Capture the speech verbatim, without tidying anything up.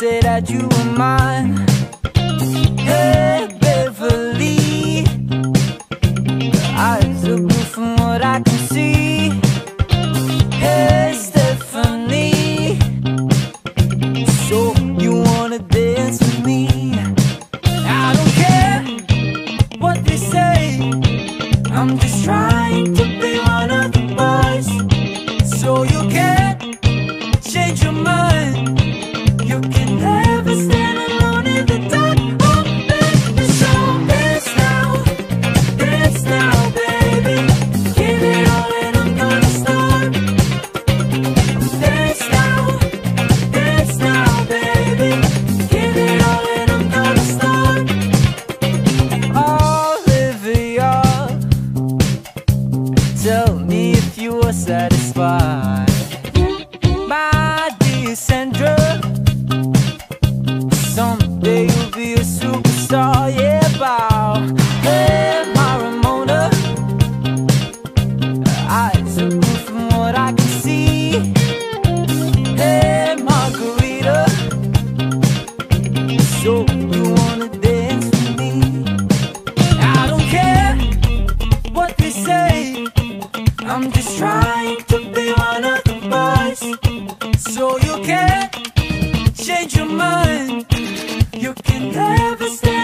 say that you were mine. Hey Beverly, your eyes are blue from what I can see. Hey Stephanie, so you wanna dance with me? I don't care what they say, I'm just trying to be one of the boys. So you can't change your mind, you can never stand alone in the dark. Oh baby, so dance now, dance now baby, give it all and I'm gonna start. Dance now, dance now baby, give it all and I'm gonna start. Olivia, tell me if you are satisfied. My dear Sandra, someday you'll be a superstar, yeah, bow. Hey, my Ramona, eyes are blue from what I can see. Hey, Margarita, so you wanna dance with me? I don't care what they say, I'm just trying to be one of the boys. So you can't change your mind, you can never stay